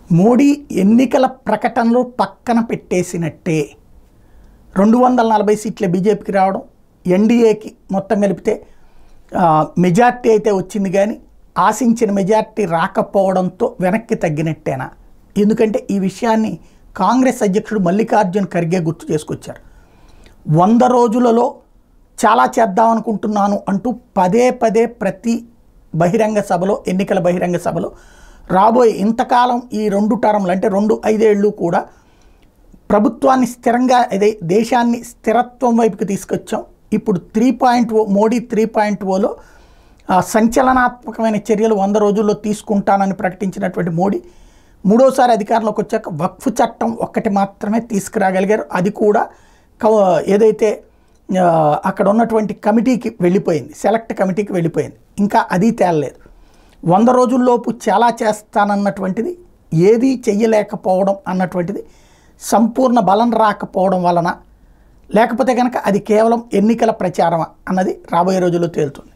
మోడీ ఎన్నికల ప్రకటనలు పక్కన పెట్టేసినట్టే. 240 సీట్ల బీజేపీకి రావడం, ఎన్డీఏకి మొత్తం కలిపితే మెజార్టీ అయితే వచ్చింది, కానీ ఆశించిన మెజార్టీ రాకపోవడంతో వెనక్కి తగ్గినట్టేనా? ఎందుకంటే ఈ విషయాన్ని కాంగ్రెస్ అధ్యక్షుడు మల్లికార్జున్ ఖర్గే గుర్తు చేసుకొచ్చారు. 100 రోజులలో చాలా చేద్దామనుకుంటున్నాను అంటూ పదే పదే ప్రతి బహిరంగ సభలో, ఎన్నికల బహిరంగ సభలో రాబోయే ఇంతకాలం ఈ 2 టర్మ్లు అంటే 5 ఏళ్ళు కూడా ప్రభుత్వాన్ని స్థిరంగా, అదే దేశాన్ని స్థిరత్వం వైపుకి తీసుకొచ్చాం. ఇప్పుడు 3.0 మోడీ 3.0లో సంచలనాత్మకమైన చర్యలు 100 రోజుల్లో తీసుకుంటానని ప్రకటించినటువంటి మోడీ మూడోసారి అధికారంలోకి వచ్చాక వక్ఫ్ చట్టం ఒక్కటి మాత్రమే తీసుకురాగలిగారు. అది కూడా ఏదైతే అక్కడ ఉన్నటువంటి కమిటీకి వెళ్ళిపోయింది, సెలెక్ట్ కమిటీకి వెళ్ళిపోయింది. ఇంకా అది తేలలేదు. 100 రోజుల్లోపు చాలా చేస్తానన్నటువంటిది ఏదీ చెయ్యలేకపోవడం అన్నటువంటిది సంపూర్ణ బలం రాకపోవడం వలన, లేకపోతే కనుక అది కేవలం ఎన్నికల ప్రచారం అన్నది రాబోయే రోజుల్లో తేలుతుంది.